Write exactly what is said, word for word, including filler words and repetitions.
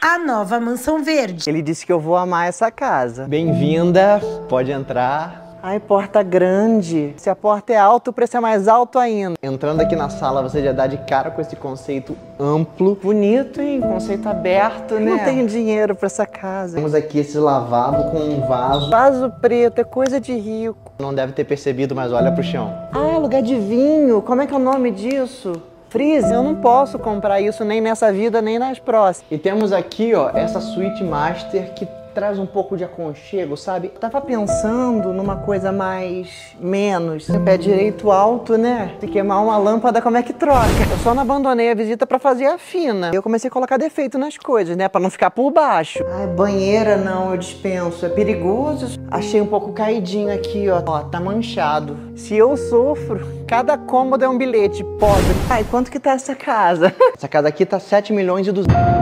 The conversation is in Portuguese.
a nova Mansão Verde. Ele disse que eu vou amar essa casa. Bem-vinda, pode entrar. Ai, porta grande. Se a porta é alta, o preço é mais alto ainda. Entrando aqui na sala, você já dá de cara com esse conceito amplo. Bonito, hein? Conceito aberto, né? Não tenho dinheiro pra essa casa. Temos aqui esse lavabo com um vaso. Vaso preto, é coisa de rico. Não deve ter percebido, mas olha pro chão. Ah, lugar de vinho. Como é que é o nome disso? Freeze, eu não posso comprar isso nem nessa vida, nem nas próximas. E temos aqui, ó, essa suíte master que traz um pouco de aconchego, sabe? Eu tava pensando numa coisa mais... menos. Pé direito alto, né? Se queimar uma lâmpada, como é que troca? Eu só não abandonei a visita pra fazer a fina. Eu comecei a colocar defeito nas coisas, né? Pra não ficar por baixo. Ai, banheira não, eu dispenso. É perigoso. Achei um pouco caidinho aqui, ó. Ó, tá manchado. Se eu sofro, cada cômodo é um bilhete. Pobre. Ai, quanto que tá essa casa? Essa casa aqui tá sete milhões e duzentos.